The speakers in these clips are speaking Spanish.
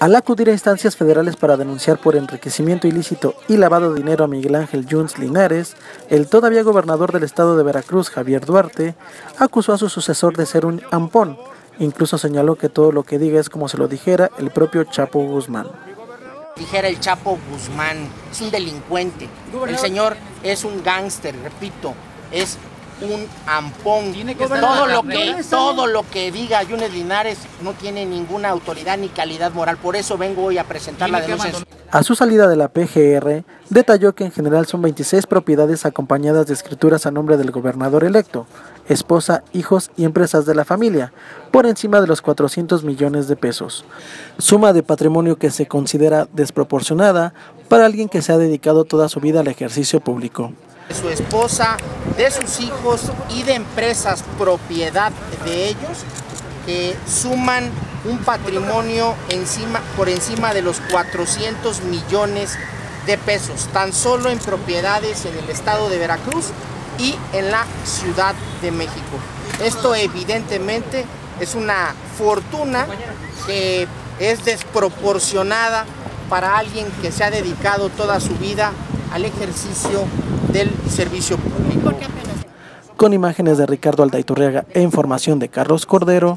Al acudir a instancias federales para denunciar por enriquecimiento ilícito y lavado de dinero a Miguel Ángel Yunes Linares, el todavía gobernador del estado de Veracruz, Javier Duarte, acusó a su sucesor de ser un ampón. Incluso señaló que todo lo que diga es como se lo dijera el propio Chapo Guzmán. Dijera el Chapo Guzmán, es un delincuente. El señor es un gángster, repito, es un ampón. Todo lo que diga Yunes Linares no tiene ninguna autoridad ni calidad moral. Por eso vengo hoy a presentar la denuncia. A su salida de la PGR, detalló que en general son 26 propiedades acompañadas de escrituras a nombre del gobernador electo, esposa, hijos y empresas de la familia, por encima de los 400 millones de pesos. Suma de patrimonio que se considera desproporcionada para alguien que se ha dedicado toda su vida al ejercicio público. De su esposa, de sus hijos y de empresas propiedad de ellos que suman un patrimonio por encima de los 400 millones de pesos, tan solo en propiedades en el estado de Veracruz y en la Ciudad de México. Esto evidentemente es una fortuna que es desproporcionada para alguien que se ha dedicado toda su vida al ejercicio del servicio público. Con imágenes de Ricardo Aldaiturriaga e información de Carlos Cordero,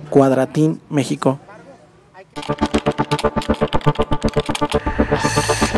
Cuadratín, México.